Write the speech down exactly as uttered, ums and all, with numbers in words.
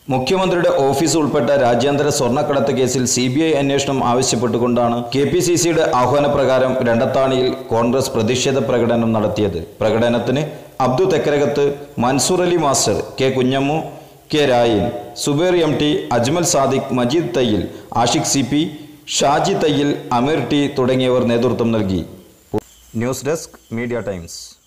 മുഖ്യമന്ത്രിയുടെ ഓഫീസ് ഉൾപ്പെട്ട രാജ്യാന്തര സ്വർണ്ണക്കടത്ത് കേസിൽ സി ബി ഐ അന്വേഷണം ആവശ്യപ്പെട്ടുകൊണ്ടാണ് കെ പി സി സിയുടെ ആഹ്വാനപ്രകാരം രണ്ടത്താണിയിൽ കോൺഗ്രസ് പ്രതിഷേധ പ്രകടനം നടത്തിയത്. പ്രകടനത്തിന് Abdu Thekkarakath, Mansoor Ali master, K Kunhammu, K Rayan, Zubair M T, Ajmal Sadiq, Majeed Thayyil, Ashiq C P, Shaji Thayyil, Ameer T തുടങ്ങിയവർ നേതൃത്വം നൽകി. News desk, media times.